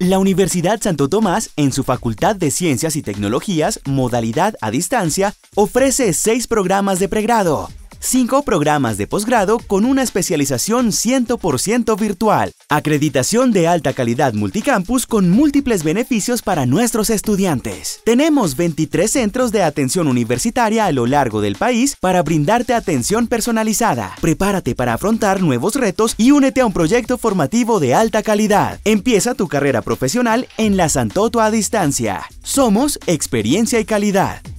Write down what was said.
La Universidad Santo Tomás, en su Facultad de Ciencias y Tecnologías, modalidad a distancia, ofrece 6 programas de pregrado, 5 programas de posgrado con una especialización 100% virtual, acreditación de alta calidad multicampus con múltiples beneficios para nuestros estudiantes. Tenemos 23 centros de atención universitaria a lo largo del país para brindarte atención personalizada. Prepárate para afrontar nuevos retos y únete a un proyecto formativo de alta calidad. Empieza tu carrera profesional en la Santoto a distancia. Somos experiencia y calidad.